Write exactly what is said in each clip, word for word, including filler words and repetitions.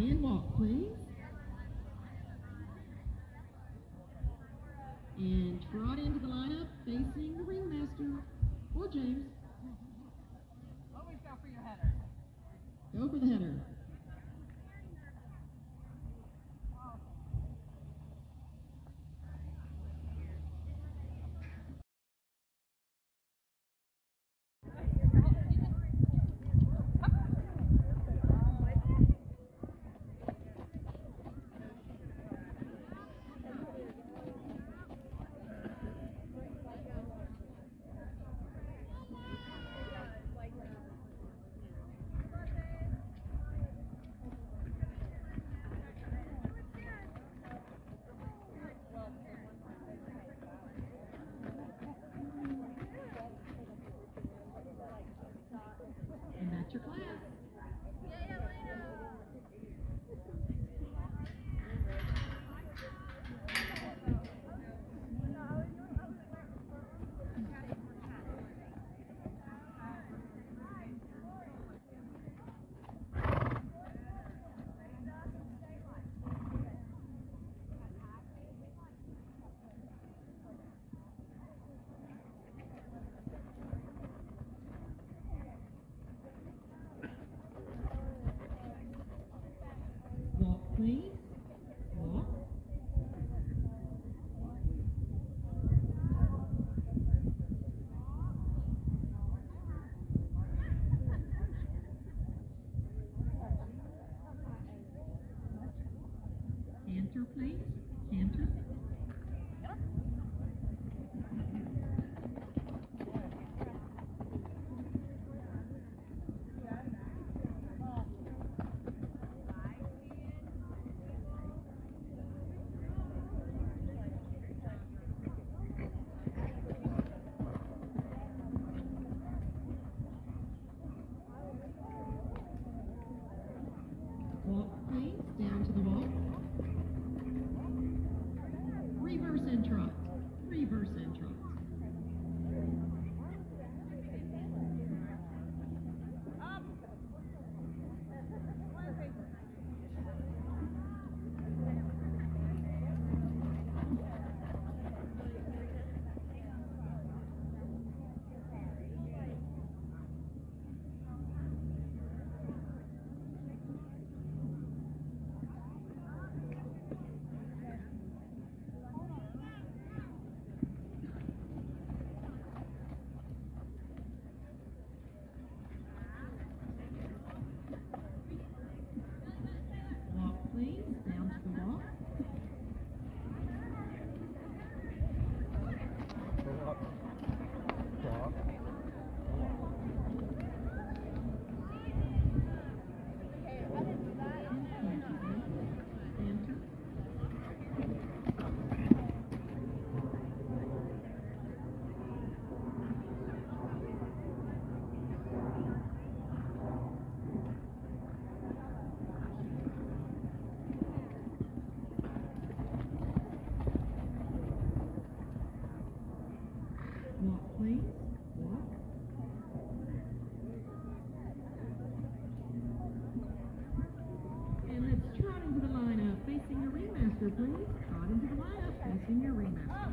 And walk, please. And trot into the lineup facing the ringmaster, or James. Always go for your header. Go for the header. And that's your class. Walk, please. Walk. Canter, please. Canter. Walk, please, down to the walk. Reverse and trot. Reverse and trot. Walk, please, down to the walk. Canter. Walk, please. Walk. And let's trot into the lineup facing your ringmaster, please. Trot into the lineup facing your ringmaster.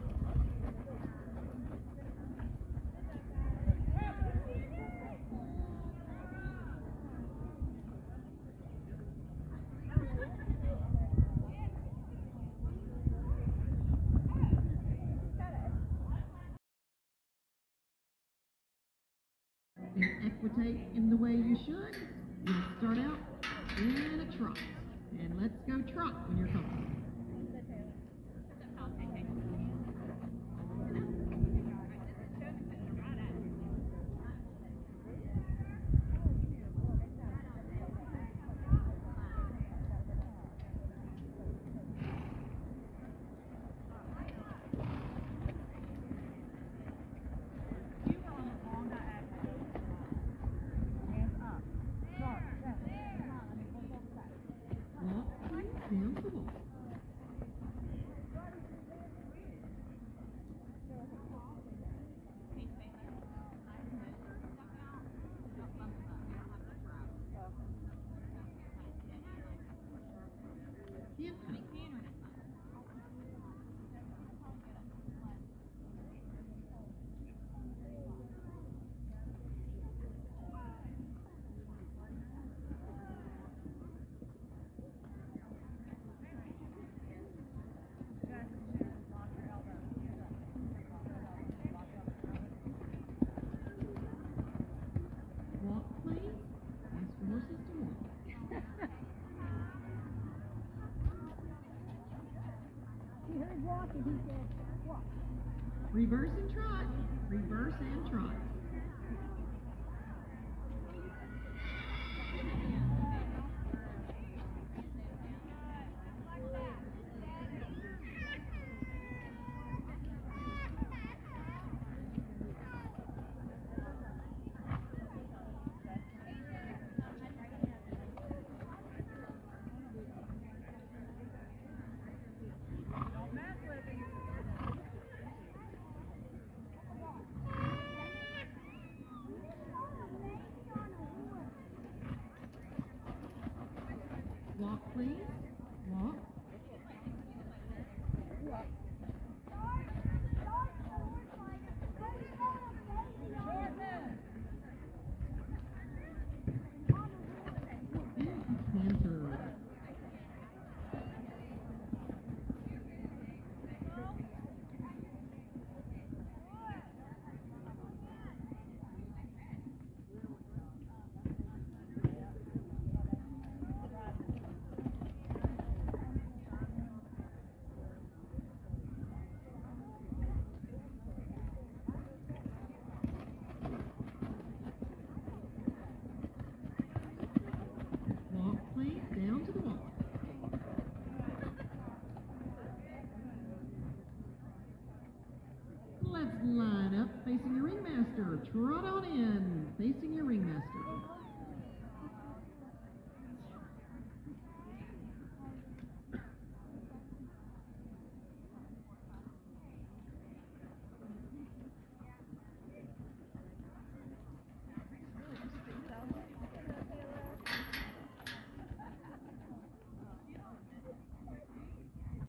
And equitate in the way you should. You'll start out in a trot. And let's go trot when you're comfortable. Walk, please, down to the wall. Tiempo. Walk, please. Ask for horses to walk. He heard walking, he said, walk. Reverse and trot. Reverse and trot. Walk, please. Walk. Canter. Walk, please, down to the wall. Let's line up facing your ringmaster. Trot on in, facing your ringmaster.